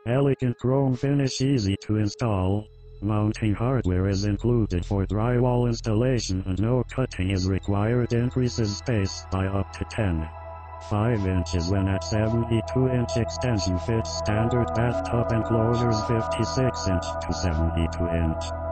Elegant chrome finish, easy to install. Mounting hardware is included for drywall installation and no cutting is required. Increases space by up to 5 inches when at 72-inch extension. Fits standard bathtub enclosures 56-inch to 72-inch.